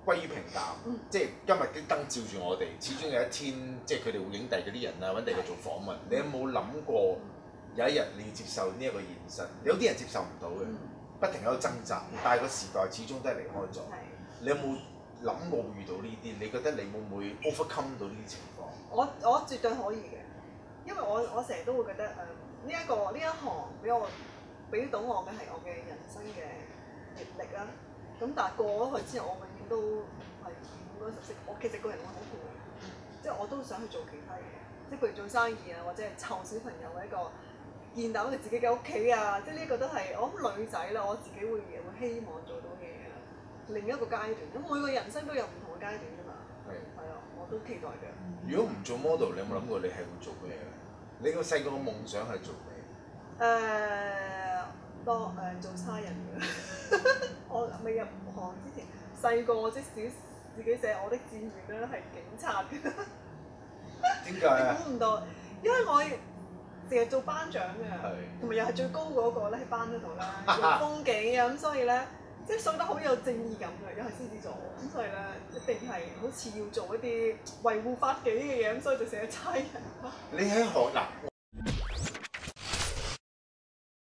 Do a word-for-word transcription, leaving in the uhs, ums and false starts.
歸於平淡， 嗯、 即係今日啲燈照住我哋，始終有一天即係佢哋會影第嗰啲人啊，揾第個做訪問。你有冇諗過有一日你要接受呢一個現實？有啲人接受唔到嘅， 嗯、 不停喺度掙扎，但係個時代始終都係離開咗。你有冇諗過會遇到呢啲？你覺得你會唔會 overcome 到呢啲情況？ 我我絕對可以嘅，因為我我成日都會覺得誒呢一個呢一行俾我俾到我嘅係我嘅人生嘅閲歷啦。咁但係過咗去之後，我永遠都係好多熟悉。我其實個人會好攰，即係我都想去做其他嘢，即係譬如做生意啊，或者係湊小朋友嘅一個見到佢自己嘅屋企啊，即係呢個都係我諗女仔啦，我自己會會希望做到嘅嘢啦。另一個階段，咁每個人生都有唔同嘅階段㗎嘛。係係啊，我都期待嘅。 如果唔做 model，你有冇諗過你係會做咩嘅？你個細個嘅夢想係做咩？ 誒、呃，當誒、呃、做差人嘅。我未入行之前，細個即小自己寫我的志願咧係警察嘅。 點解啊？ 估唔到，因為我成日做班長嘅，同埋又係最高嗰個咧喺班嗰度啦，做風紀啊，咁所以咧。即係所得好有正義感嘅，又係獅子座，咁所以咧一定係好似要做一啲維護法紀嘅嘢，咁所以就成日差人。 你喺學嗱？